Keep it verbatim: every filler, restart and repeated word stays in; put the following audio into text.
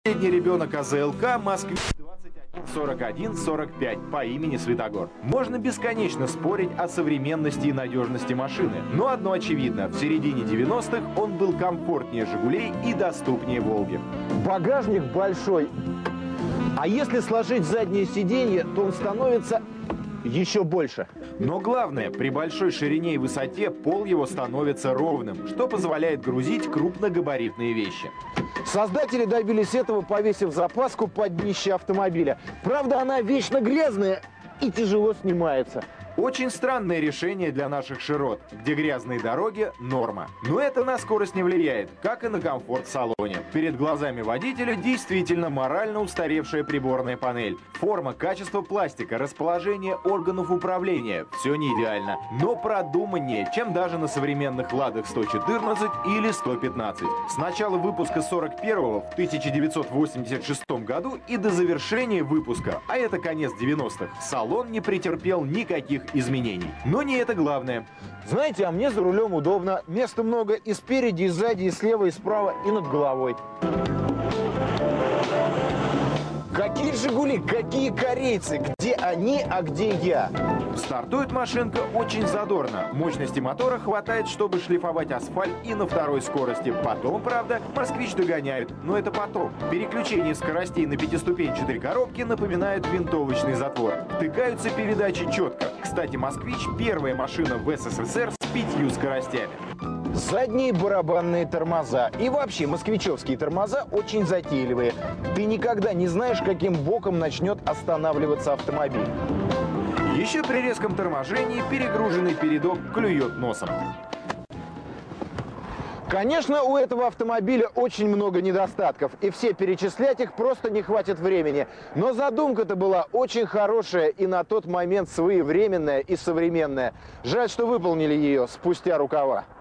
Средний ребенок А З Л К «Москвич сорок один сорок пять» по имени Святогор. Можно бесконечно спорить о современности и надежности машины, но одно очевидно: в середине девяностых он был комфортнее «Жигулей» и доступнее «Волги». Багажник большой, а если сложить заднее сиденье, то он становится еще больше. Но главное, при большой ширине и высоте пол его становится ровным, что позволяет грузить крупногабаритные вещи. Создатели добились этого, повесив запаску под днище автомобиля. Правда, она вечно грязная и тяжело снимается. Очень странное решение для наших широт, где грязные дороги – норма. Но это на скорость не влияет, как и на комфорт в салоне. Перед глазами водителя действительно морально устаревшая приборная панель. Форма, качество пластика, расположение органов управления – все не идеально, но продуманнее, чем даже на современных «Ладах» сто четырнадцать или сто пятнадцать. С начала выпуска сорок первого в тысяча девятьсот восемьдесят шестом году и до завершения выпуска, а это конец девяностых, салон не претерпел никаких изменений. Но не это главное. Знаете, а мне за рулем удобно. Места много и спереди, и сзади, и слева, и справа, и над головой. Какие «Жигули», какие корейцы? Где они, а где я? Стартует машинка очень задорно. Мощности мотора хватает, чтобы шлифовать асфальт и на второй скорости. Потом, правда, «Москвич» догоняет. Но это потом. Переключение скоростей на пятиступенчатой коробке напоминает винтовочный затвор. Втыкаются передачи четко. Кстати, «Москвич» — первая машина в С С С Р с пятью скоростями. Задние барабанные тормоза. И вообще, москвичевские тормоза очень затейливые. Ты никогда не знаешь, каким боком начнет останавливаться автомобиль. Еще при резком торможении перегруженный передок клюет носом. Конечно, у этого автомобиля очень много недостатков, и все перечислять их просто не хватит времени. Но задумка-то была очень хорошая и на тот момент своевременная и современная. Жаль, что выполнили ее спустя рукава.